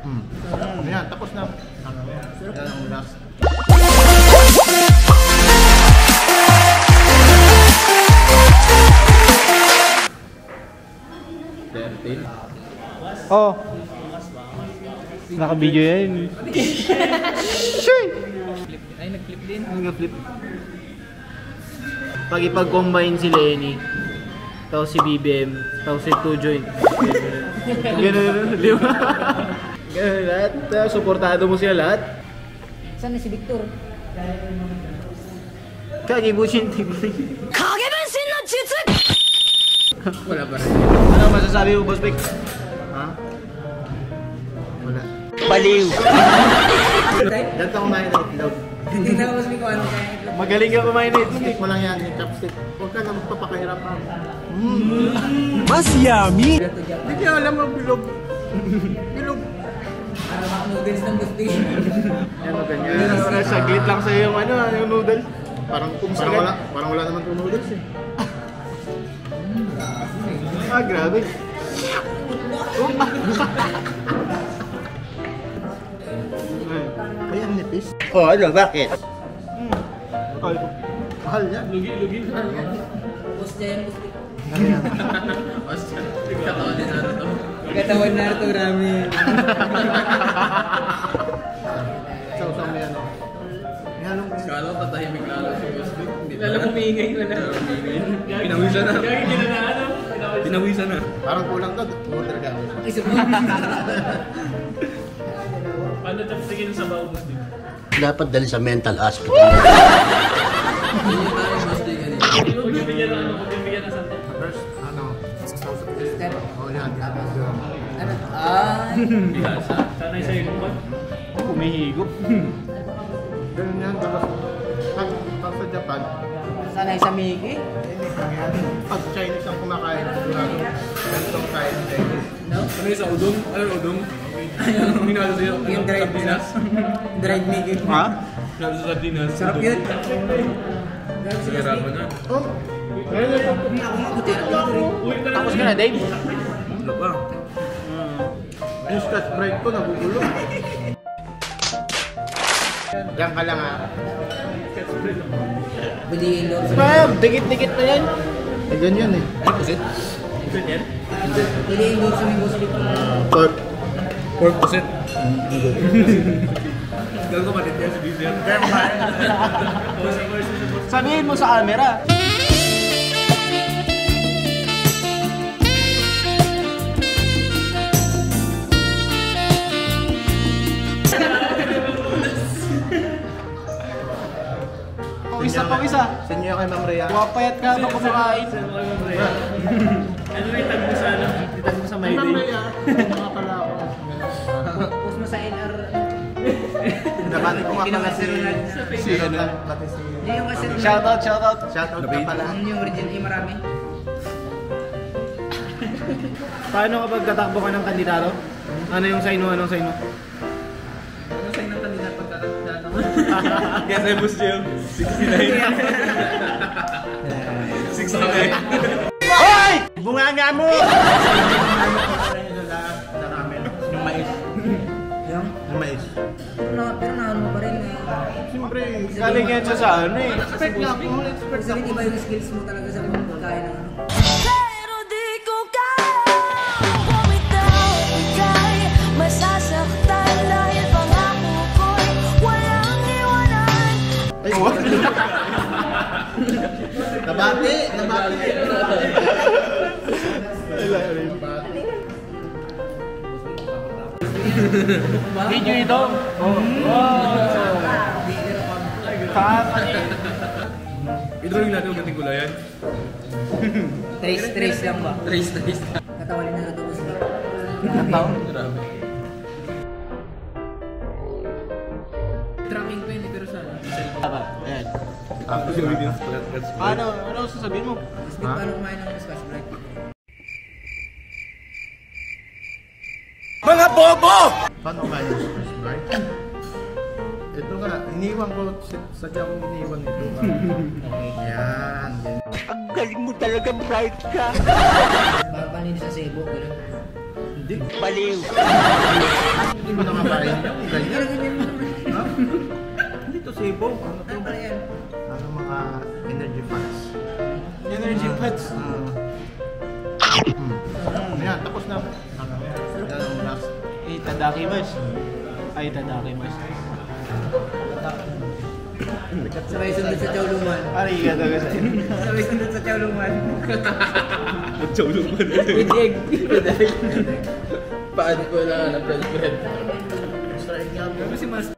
Ayan, tapos na. Yan ang last. Oh. Naka-video yan. Ay, nag-flip din. Nag-flip. Pag ipag-combine si Lenny, tapos si BBM, tapos si 2 joint. Ganun, di ba? Ganun lahat. Tapos supportado mo sila lahat. Saan na si Victor? Kagibushin tignan. Wala pa rin. Ano masasabi mo, Boss Vic? Ha? Wala. Baliw! Dito kumain ng itlog. Hindi na mas may kung ano kaya itlog. Magaling ka kumain na ito. Stick mo lang yan, yung chopstick. Huwag ka na magpapakahirapan. Mas yummy! Hindi niya alam ang bilog. Bilog. Para mga noodles ng gusto yun. Ano ganyan? Saglit lang sa'yo yung ano, yung noodles. Parang wala naman itong noodles eh. Ah, grabe. Ay, ang nipis. Oh, ano? Bakit? Mahal yan. Lugi. Boss niya yan, gusto. Ayan. Katawan ni Naruto. Katawan Naruto ramen. Sausaw mo yan. Ihalong mo. Kala ko tatahimik lalo si Boss Vic. Lalo kumingay ko na. Pinawisan na. Pinawisan na. Parang kulang to. Order ka. Isa mo. Ano tapos sa bawo Boss Vic? Dapat dali sa mental hospital. Pagbibigyan ng santa. First, ano? Sausaw. Step. Oh, yan. Ano? Ah. Bihasa. Sanay sa'yo kung ba? Kumihigop. Ganun yan. Tapos, pag sa Japan, Sanay sa Mickey? pag Chinese ang kumakain, sigurado, ganitong kain ng Chinese. No? Ano yung sa udong? Ano yung udong? Yung minalo sa'yo? Yung dried sardinas? Dried Mickey. Ha? Minalo sa sardinas? Sarap yun. Sige, rapo na. Oh! Ako mabuti na Victor. Tapos ka na, Dave? Ano ba? Yung Scotch Brite ko, nagugulo. Diyan ka lang ha. Bilihin daw. Ma'am, dikit-dikit na yan. Eh, ganyan eh. Ano pusit? Pusit yan? Bilihin daw sa may boss Victor. Pork. Pork pusit. Gawin ko matindi yan si Bizer. Sabihin mo sa camera. Pawisa. Sa inyo kay Ma'am Rhea. Wapayat ka ba kumakain? Ano may tag mo sa ano? Titag mo sa Ma'am Mayday. Rhea. Mga pala ako. Post mo sa NR. Nabati ko nga pala si... Si ano? Pati si... Hindi yung kasi Shoutout. Shoutout ka pala. yung original yung marami. Paano kapag tatakbo ka ng kandidato? Ano yung sign mo? Anong sign mo? Ano sa inang kandidat pagkakakita mo? Yes, I Boss Jim. 69. 69. Hoy! Bunganga mo! Yung mais. Yung? Yung mais. Pero naano mo pa rin eh. Siyempre, Galing yan siya sa ano eh. expect na ako. Expect Kasi iba yung skills mo talaga sa pagkain ng ano. Pero di ko kaya bumitaw ika'y masasaktan dahil pangako ko'y walang iwanan. Ay, what? Nabati! Video ito. I-drawing natin yung gating gulayan. Trace lang ba? Trace. Katawalin na ito boss. Grabe. Tracking ko yun pero sana. Ayan. Tapos yung video. Ano sasabihin mo? Mas big paano kumain ng Scotch Brite? Mga bobo! Paano kayo yung Scotch Brite? Ito nga, iniwan ko, sadya kong iniwan ito. Yan. Ang galing mo talaga, bright ka! Paano sa Cebu? Gano'n? Hindi. Baliw. Hindi mo nakakain yun. Ganyan. Ha? Hindi to sibo. Ano to? Ano mga energy fats. Energy pads. Yan, tapos na. Yan ang last. Itadakimasu. Ay, itadakimasu. Sabay sundot sa Chowluman. Arigato gozaimasu. Sabay sundot sa Chowluman. Magtsawluman. With egg. Paano ko na na bread? Extra egg nga. Kasi mas